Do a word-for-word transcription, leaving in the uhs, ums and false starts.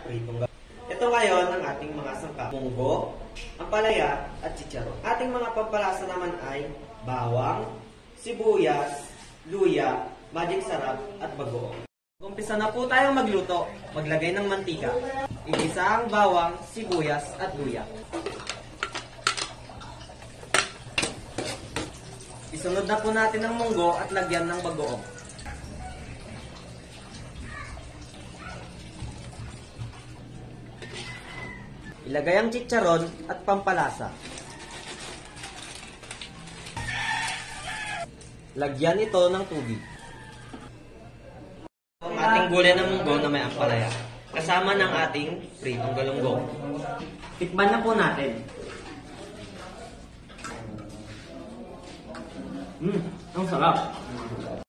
pritong galunggong. Ito ngayon ang ating mga sangkap. Munggo, ampalaya, at chicharon. Ating mga pampalasa naman ay bawang, sibuyas, luya, magic sarap, at bagoong. Umpisa na po tayong magluto. Maglagay ng mantika. Igisa ang bawang, sibuyas, at luya. Isunod na po natin ang munggo at lagyan ng bagoong. Ilagay ang chicharon at pampalasa. Lagyan ito ng tubig. Ang ating gulay ng munggo na may ampalaya, kasama ng ating pritong galunggong. Tikman na po natin. Mmm, ang sarap.